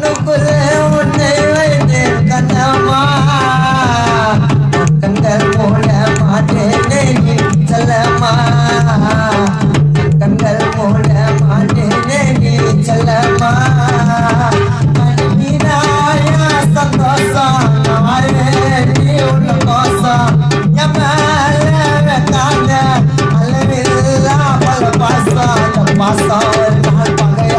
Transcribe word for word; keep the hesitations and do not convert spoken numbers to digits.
கண்ணுக்குள்ளே உன்னை வைத்தேன் கண்ணம்மா கண்கள் மூட மாட்டேனே நீ செல்லம்மா கண்கள் மூட மாட்டேனே நீ செல்லம்மா மணிமீனாயா சந்தோஷம் நாளே நீ உள்ள கோசம் என் மேல வைக்காத அளவில்லா பல பாசம் அந்த பாசம் ஒரு நாள் பகை